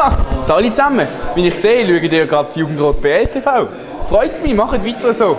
Salut zusammen! Wie ich sehe, schaut ihr gerade die Jugendrot BL TV. Freut mich, macht weiter so!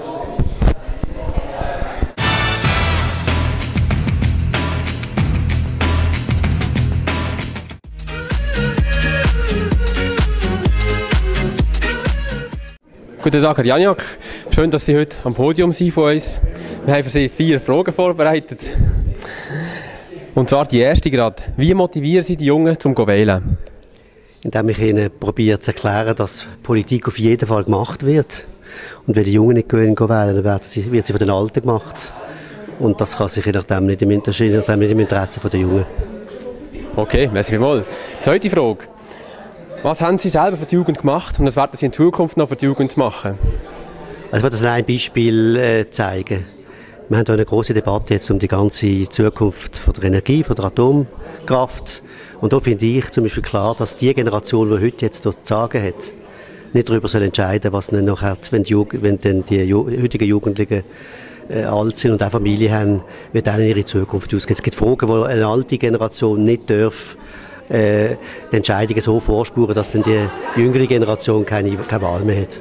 Guten Tag, Herr Janiak. Schön, dass Sie heute am Podium sind von uns. Wir haben für Sie 4 Fragen vorbereitet. Und zwar die erste gerade. Wie motivieren Sie die Jungen zum Wählen? Indem ich ihnen probiere zu erklären, dass Politik auf jeden Fall gemacht wird. Und wenn die Jungen nicht wählen, dann wird sie von den Alten gemacht. Und das kann sich je nachdem nicht im Interesse der Jungen. Okay, merci vielmals. Zweite Frage. Was haben Sie selber für die Jugend gemacht und was werden Sie in Zukunft noch für die Jugend machen? Also ich will das ein Beispiel zeigen. Wir haben hier eine grosse Debatte jetzt um die ganze Zukunft von der Energie, von der Atomkraft. Und da finde ich zum Beispiel klar, dass die Generation, die heute jetzt dort zu sagen hat, nicht darüber soll entscheiden, was dann nachher, wenn dann die heutigen Jugendlichen alt sind und auch Familie haben, wie dann ihre Zukunft ausgeht. Es gibt Fragen, die eine alte Generation nicht darf, die Entscheidungen so vorspuren, dass dann die jüngere Generation keine Wahl mehr hat.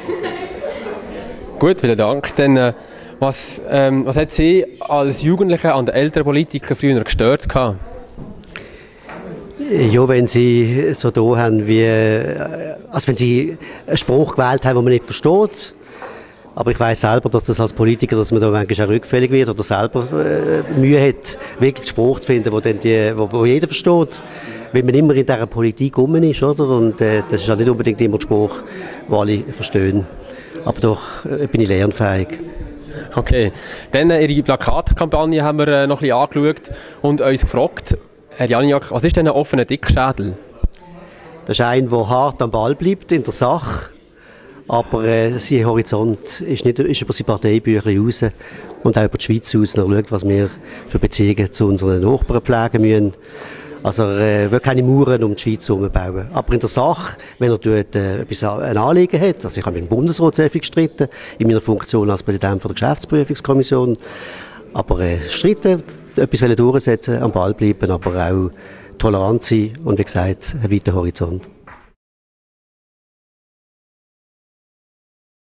Gut, vielen Dank. Dann, was hat Sie als Jugendliche an den älteren Politikern früher gestört gehabt? Ja, wenn Sie so da haben also wenn Sie einen Spruch gewählt haben, den man nicht versteht. Aber ich weiss selber, dass das als Politiker, dass man da manchmal auch rückfällig wird oder selber Mühe hat, wirklich einen Spruch zu finden, wo jeder versteht. Weil man immer in dieser Politik rum ist, oder? Und das ist ja nicht unbedingt immer der Spruch, den alle verstehen. Aber doch bin ich lernfähig. Okay. Dann Ihre Plakatkampagne haben wir noch ein bisschen angeschaut und uns gefragt, Herr Janiak, was ist denn ein offener Dickschädel? Das ist einer, der hart am Ball bleibt in der Sache. Aber sein Horizont ist über sein Parteibüchlein raus und auch über die Schweiz raus. Er schaut, was wir für Beziehungen zu unseren Nachbarn pflegen müssen. Also er will keine Mauern um die Schweiz herum bauen. Aber in der Sache, wenn er dort ein Anliegen hat, also ich habe mit dem Bundesrat sehr viel gestritten, in meiner Funktion als Präsident der Geschäftsprüfungskommission, aber streiten, etwas durchsetzen, am Ball bleiben, aber auch tolerant sein und wie gesagt, ein weiter Horizont.